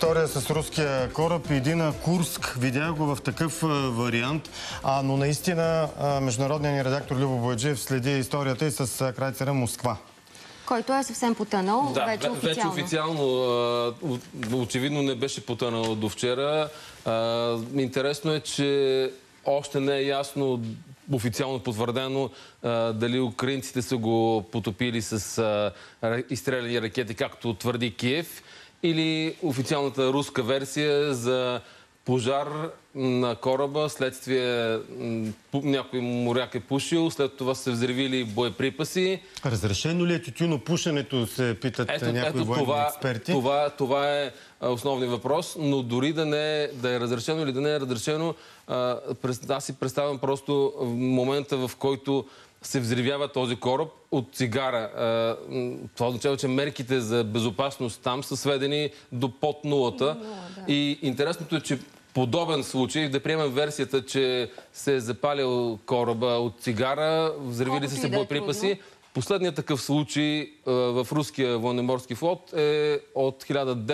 история с руския кораб и един Курск. Видях го в такъв вариант, но наистина международният ни редактор Любо Бояджиев следи историята и с крайцера Москва. Който е съвсем потънал, да, вече официално. Вече официално, очевидно не беше потънал до вчера. Интересно е, че още не е ясно официално потвърдено дали украинците са го потопили с изстреляни ракети, както твърди Киев, или официалната руска версия за пожар на кораба, следствие някой моряк е пушил, след това са взривили боеприпаси. Разрешено ли е тютюнопушенето, се питат някои военни експерти? Това е основният въпрос, но дори да е разрешено или да не е разрешено, аз си представям просто момента, в който се взривява този кораб от цигара. Това означава, че мерките за безопасност там са сведени до под нулата. И интересното е, че подобен случай, да приемем версията, че се е запалил кораба от цигара, взривили се боеприпаси. Последният такъв случай в руския военноморски флот е от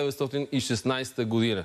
1916 година.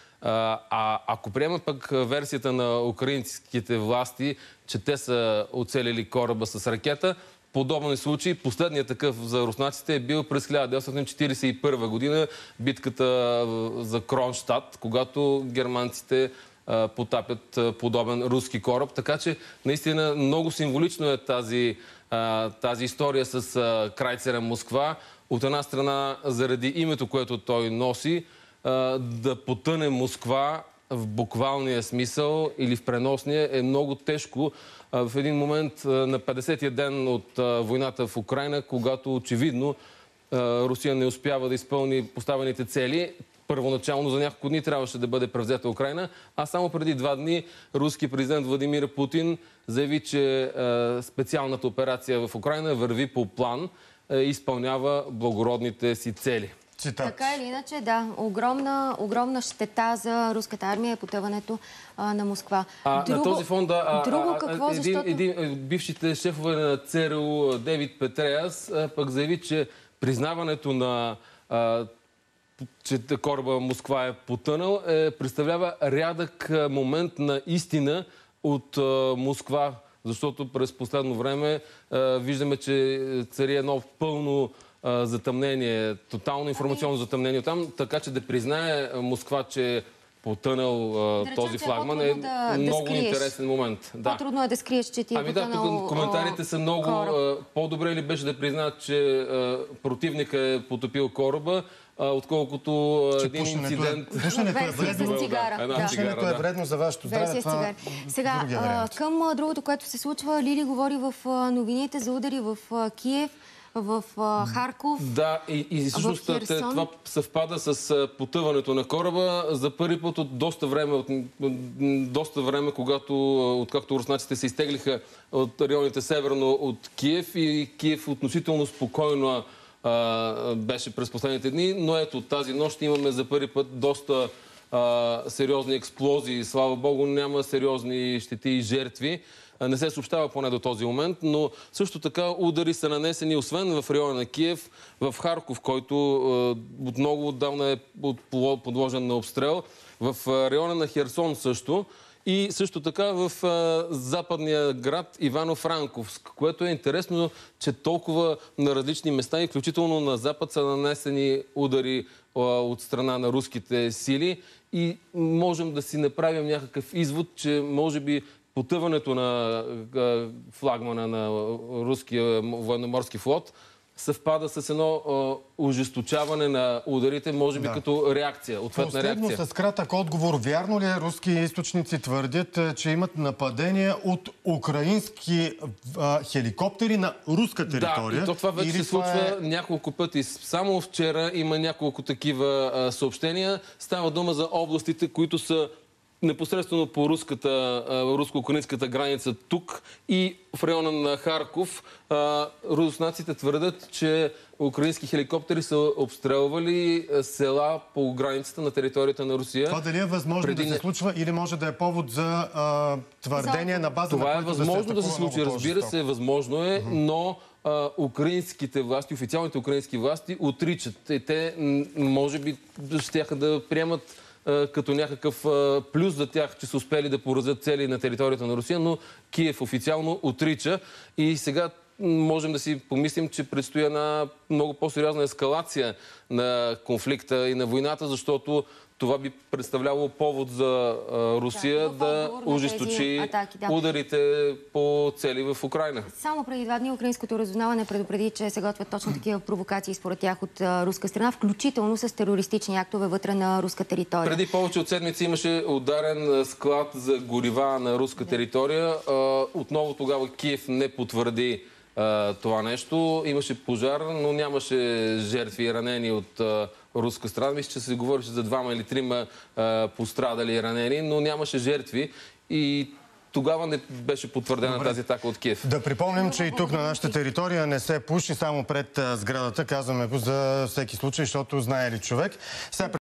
Ако приемем пък версията на украинските власти, че те са оцелили кораба с ракета, подобен случай, последният такъв за руснаците е бил през 1941 година, битката за Кронштадт, когато германците потапят подобен руски кораб. Така че наистина много символично е тази история с крайцера Москва. От една страна, заради името, което той носи, да потъне Москва в буквалния смисъл или в преносния е много тежко в един момент на 50-я ден от войната в Украйна, когато очевидно Русия не успява да изпълни поставените цели. Първоначално за няколко дни трябваше да бъде превзета Украйна, а само преди 2 дни руски президент Владимир Путин заяви, че специалната операция в Украйна върви по план и изпълнява благородните си цели. Така или иначе, да, огромна щета за руската армия е потъването на Москва. На този фон, бившите шефове на ЦРУ Дейвид Петреас пък заяви, че признаването на че кораба Москва е потънал, представлява рядък момент на истина от Москва, защото през последно време виждаме, че цари едно пълно затъмнение, тотално информационно затъмнение там, така че да признае Москва, че е потънал този флагман е много интересен момент. По-трудно е да скриеш, че ти е потънал тук коментарите са много по-добре ли беше да признаят, че противника е потопил кораба, отколкото един инцидент. Пушенето е вредно за вашето здраве. Сега, към другото, което се случва, Лили говори в новините за удари в Киев, в Харков, да, и всъщност това съвпада с потъването на кораба за първи път от доста време, откакто руснаците се изтеглиха от районите северно от Киев и Киев относително спокойно беше през последните дни, но ето тази нощ имаме за първи път доста сериозни експлозии. Слава Богу, няма сериозни щети и жертви. Не се съобщава поне до този момент, но също така удари са нанесени, освен в района на Киев, в Харков, който от много отдавна е подложен на обстрел, в района на Херсон също и също така в западния град Ивано-Франковск, което е интересно, че толкова на различни места, включително на запад, са нанесени удари от страна на руските сили и можем да си направим някакъв извод, че може би потъването на флагмана на руския военноморски флот съвпада с едно ожесточаване на ударите, може би като реакция, ответна реакция. С кратък отговор, вярно ли е, руски източници твърдят, че имат нападения от украински хеликоптери на руска територия? Да, и това вече се случва няколко пъти. Само вчера има няколко такива съобщения. Става дума за областите, които са непосредствено по руско-украинската граница тук и в района на Харков. Руснаците твърдят, че украински хеликоптери са обстрелвали села по границата на територията на Русия. Това дали е възможно да се случва или може да е повод за твърдение на база на което да се атакува? Това е възможно да се случи, разбира се, възможно е, но украинските власти, официалните украински власти отричат. Те може би щяха да приемат като някакъв плюс за тях, че са успели да поразят цели на територията на Русия, но Киев официално отрича. И сега можем да си помислим, че предстои една много по-сериозна ескалация на конфликта и на войната, защото това би представлявало повод за Русия да ожесточи ударите по цели в Украйна. Само преди 2 дни украинското разузнаване предупреди, че се готвят точно такива провокации според тях от руска страна, включително с терористични актове вътре на руска територия. Преди повече от седмици имаше ударен склад за горива на руска територия. Отново тогава Киев не потвърди това нещо. Имаше пожар, но нямаше жертви и ранени от руска страна. Мисля, че се говореше за 2 или 3 пострадали и ранени, но нямаше жертви и тогава не беше потвърдена тази атака от Киев. Да припомним, че и тук на нашата територия не се пуши само пред сградата. Казваме го за всеки случай, защото знае ли човек.